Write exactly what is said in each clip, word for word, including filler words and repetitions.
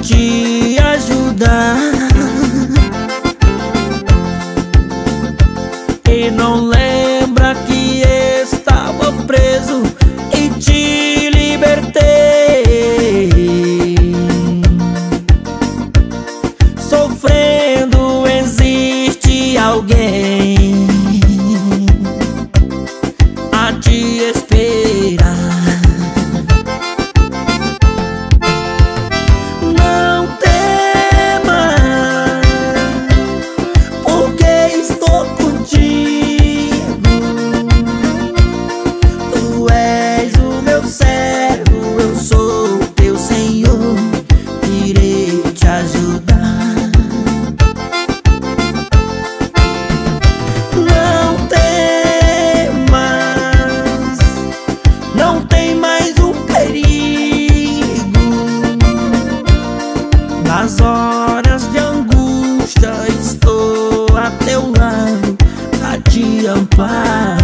te ajudar. E não lembra que estava preso e te libertei. Sofrendo existe alguém a te esperar. Não temas, porque estou contigo. Tu és o meu servo, eu sou teu Senhor, irei te ajudar. Não temas, não tem mais um perigo. Nas horas de angústia estou a teu lado a te amparar.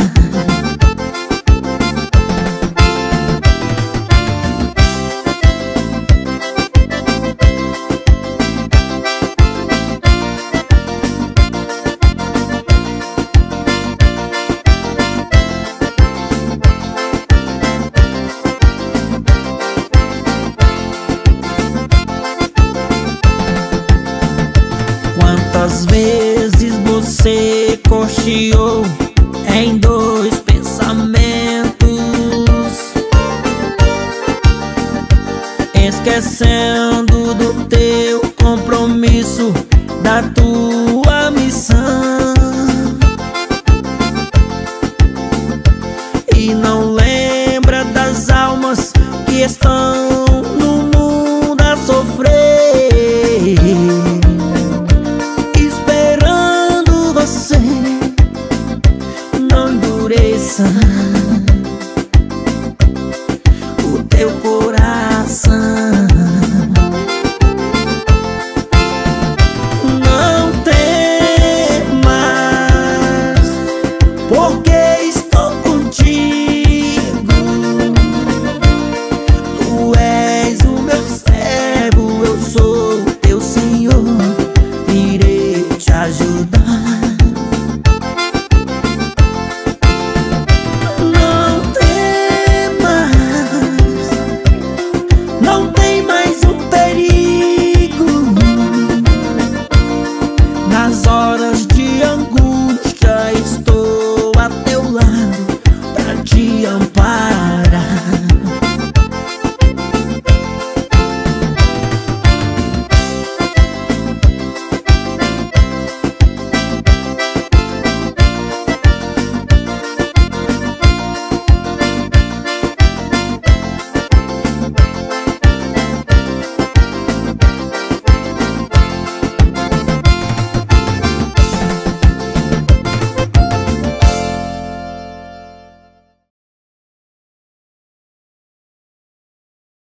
Quantas vezes você cocheou em dois pensamentos, esquecendo do teu compromisso, da tua missão, e não lembra das almas que estão